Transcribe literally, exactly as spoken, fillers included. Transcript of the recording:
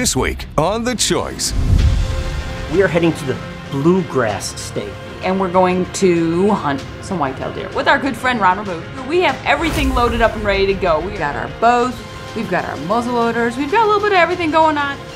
This week on The Choice. We are heading to the Bluegrass State. And we're going to hunt some whitetail deer with our good friend Ron Booth. We have everything loaded up and ready to go. We got our bows, we've got our muzzle loaders, we've got a little bit of everything going on.